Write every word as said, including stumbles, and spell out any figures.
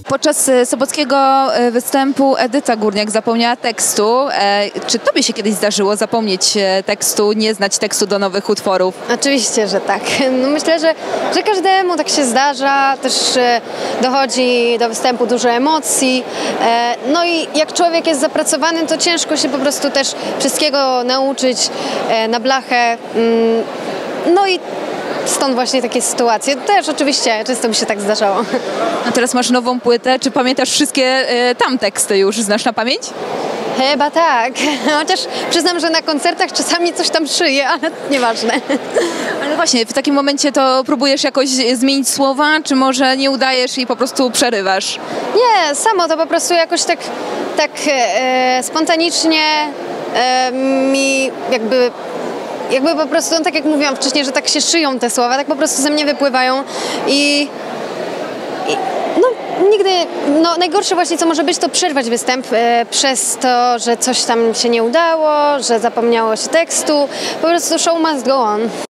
Podczas e, sobockiego e, występu Edyta Górniak zapomniała tekstu. E, czy tobie się kiedyś zdarzyło zapomnieć e, tekstu, nie znać tekstu do nowych utworów? Oczywiście, że tak. No myślę, że, że każdemu tak się zdarza. Też e, dochodzi do występu dużo emocji. E, no i jak człowiek jest zapracowany, to ciężko się po prostu też wszystkiego nauczyć e, na blachę. Mm, no i stąd właśnie takie sytuacje. Też oczywiście często mi się tak zdarzało. A teraz masz nową płytę. Czy pamiętasz wszystkie e, tam teksty już? Znasz na pamięć? Chyba tak. Chociaż przyznam, że na koncertach czasami coś tam szyję, ale nieważne. Ale właśnie, w takim momencie to próbujesz jakoś zmienić słowa, czy może nie udajesz i po prostu przerywasz? Nie, samo to po prostu jakoś tak, tak e, spontanicznie e, mi jakby Jakby po prostu, no tak jak mówiłam wcześniej, że tak się szyją te słowa, tak po prostu ze mnie wypływają i, i no nigdy, no najgorsze właśnie co może być, to przerwać występ e, przez to, że coś tam się nie udało, że zapomniało się tekstu, po prostu show must go on.